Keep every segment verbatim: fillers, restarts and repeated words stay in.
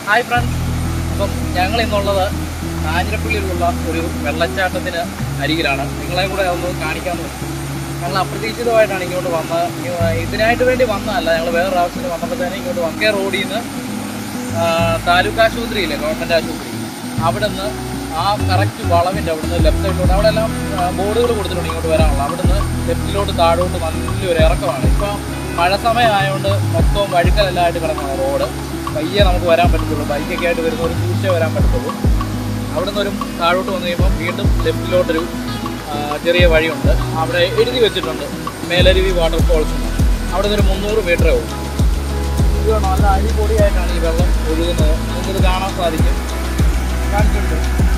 Hi friends, അപ്പം ഞങ്ങൾ ഇന്നുള്ളത് കാഞ്ഞിരപ്പള്ളിയിലുള്ള ഒരു വെള്ളച്ചാട്ടത്തിന് അരികിലാണ്. നിങ്ങളെ കൂടെ ഒന്ന് കാണിക്കാമെന്ന് വെച്ചു. ഞങ്ങൾ അപ്രതീക്ഷിതമായിട്ടാണ് ഇങ്ങോട്ട് വന്നത്. ഇതിനായിട്ട് വേണ്ടി വന്നതല്ല, ഞങ്ങൾ വേറൊരു ആവശ്യത്തിന് വന്നപ്പോഴത്തേനും ഇങ്ങോട്ട് വക്കേ റോഡിൽ നിന്ന് താലൂക്ക് ആശുപത്രിയില്ലേ, ഗവൺമെൻറ് ആശുപത്രി, അവിടെ നിന്ന് ആ കറക്റ്റ് വളവിൻ്റെ അവിടെ നിന്ന് ലെഫ്റ്റ് സൈഡിലോട്ട്, അവിടെ എല്ലാം ബോർഡുകൾ കൊടുത്തിട്ടുണ്ട് ഇങ്ങോട്ട് വരാനുള്ള. അവിടെ നിന്ന് ലെഫ്റ്റിലോട്ട് താഴോട്ട് നല്ലൊരു ഇറക്കമാണ്. ഇപ്പോൾ മഴ സമയമായതുകൊണ്ട് മൊത്തവും വഴുക്കലെല്ലാം ആയിട്ട് കിടക്കണം റോഡ്. പയ്യെ നമുക്ക് വരാൻ പറ്റത്തുള്ളൂ, ബൈക്കൊക്കെ ആയിട്ട് വരുന്ന ഒരു സൂക്ഷിച്ചേ വരാൻ പറ്റത്തുള്ളൂ. അവിടെ നിന്നൊരു താഴോട്ട് വന്നു കഴിയുമ്പോൾ വീണ്ടും ലെഫ്റ്റിലോട്ടൊരു ചെറിയ വഴിയുണ്ട്. അവിടെ എഴുതി വെച്ചിട്ടുണ്ട് മേലരുവി വാട്ടർഫോൾസ്. അവിടെ നിന്നൊരു മുന്നൂറ് മീറ്ററേ ഉള്ളൂ. ഇത് നല്ല അടിപൊളിയായിട്ടാണ് ഈ വെള്ളം ഒഴുകുന്നത്. നിങ്ങൾക്കിത് കാണാൻ സാധിക്കും. കാണിച്ചിട്ടുണ്ട്.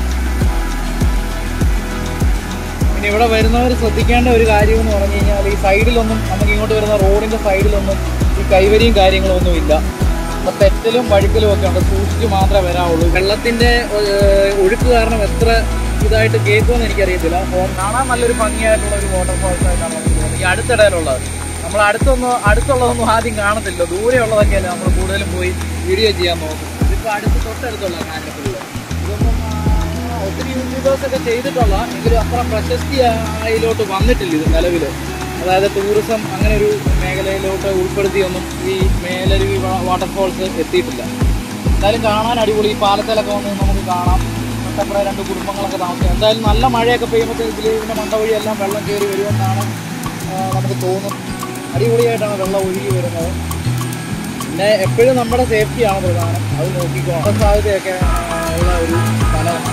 പിന്നെ ഇവിടെ വരുന്നവർ ശ്രദ്ധിക്കേണ്ട ഒരു കാര്യമെന്ന് പറഞ്ഞു കഴിഞ്ഞാൽ, ഈ സൈഡിലൊന്നും നമുക്ക് ഇങ്ങോട്ട് വരുന്ന റോഡിൻ്റെ സൈഡിലൊന്നും ഈ കൈവരിയും കാര്യങ്ങളൊന്നും ഇല്ല. അപ്പോൾ തെറ്റലും വഴുക്കലും ഒക്കെ ഉണ്ട്. സൂക്ഷിച്ച് മാത്രമേ വരാവുള്ളൂ. വെള്ളത്തിൻ്റെ ഒഴുക്ക് കാരണം എത്ര ഇതായിട്ട് കേൾക്കുമെന്ന് എനിക്കറിയത്തില്ല. അപ്പോൾ കാണാൻ നല്ലൊരു ഭംഗിയായിട്ടുള്ള ഒരു വാട്ടർഫോൾസ് ആയിട്ടാണ് നമുക്ക് തോന്നുന്നത്. ഈ അടുത്തിടയിലുള്ളത് നമ്മൾ അടുത്തൊന്നും അടുത്തുള്ളതൊന്നും ആദ്യം കാണത്തില്ല. ദൂരെയുള്ളതൊക്കെയല്ലേ നമ്മൾ കൂടുതലും പോയി വീഡിയോ ചെയ്യാൻ നോക്കും. ഇതിപ്പോൾ അടുത്ത് തൊട്ടടുത്തുള്ള കാഞ്ഞിരപ്പള്ളി. ഇതൊന്നും ഒത്തിരി യൂട്യൂബേഴ്സൊക്കെ ചെയ്തിട്ടുള്ള എങ്കിലും അത്ര പ്രശസ്തി അതിലോട്ട് വന്നിട്ടില്ല ഇത് നിലവിൽ. അതായത് ടൂറിസം അങ്ങനെ ഒരു മേഖലയിലോട്ട് ഉൾപ്പെടുത്തിയൊന്നും ഈ മേലരുവി വാട്ടർഫോൾസ് എത്തിയിട്ടില്ല. എന്തായാലും കാണാൻ അടിപൊളി. ഈ പാലത്തിലൊക്കെ വന്ന് നമുക്ക് കാണാം. തൊട്ടപ്പുറം രണ്ട് കുടുംബങ്ങളൊക്കെ താമസിക്കും. എന്തായാലും നല്ല മഴയൊക്കെ പെയ്യുമ്പോഴത്തേക്ക് ഇതിൽ ഇതിൻ്റെ മണ്ട വഴിയെല്ലാം വെള്ളം കയറി വരുമെന്നാണ് നമുക്ക് തോന്നുന്നത്. അടിപൊളിയായിട്ടാണ് വെള്ളം ഒഴുകി വരുന്നത്. പിന്നെ എപ്പോഴും നമ്മുടെ സേഫ്റ്റിയാണ് പ്രധാനം. അത് നോക്കിക്കോ. സാധ്യതയൊക്കെ ഉള്ള ഒരു സ്ഥലമാണ്.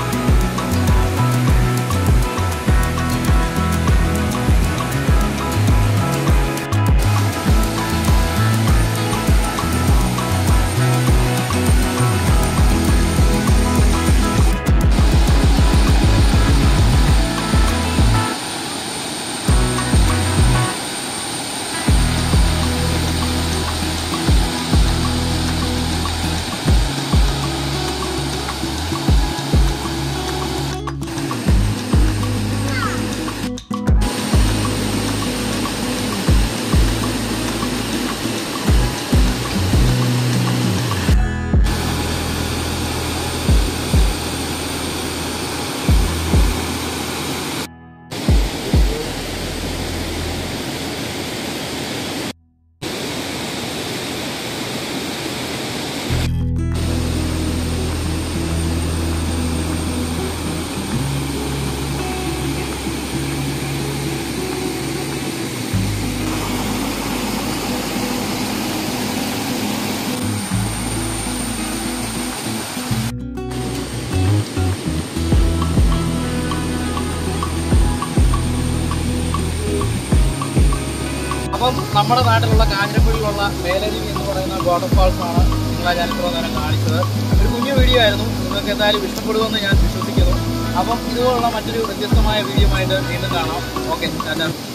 അപ്പം നമ്മുടെ നാട്ടിലുള്ള കാഞ്ഞിരപ്പള്ളിയിലുള്ള മേലരുവി എന്ന് പറയുന്ന വാട്ടർഫാൾസാണ് നിങ്ങളെ ഞാൻ ഇത്ര നേരം കാണിച്ചത്. ഒരു കുഞ്ഞു വീഡിയോ ആയിരുന്നു. നിങ്ങൾക്ക് എന്തായാലും ഇഷ്ടപ്പെടുമെന്ന് ഞാൻ വിശ്വസിക്കുന്നു. അപ്പം ഇതുപോലുള്ള മറ്റൊരു വ്യത്യസ്തമായ വീഡിയോ ആയിട്ട് വീണ്ടും കാണാം. ഓക്കെ, ടാറ്റാ.